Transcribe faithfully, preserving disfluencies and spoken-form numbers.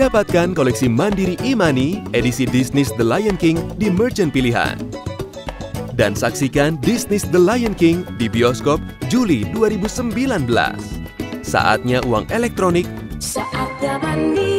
Dapatkan koleksi Mandiri e-money edisi Disney The Lion King di merchant pilihan. Dan saksikan Disney The Lion King di bioskop Juli dua ribu sembilan belas. Saatnya uang elektronik. Saatnya Mandiri.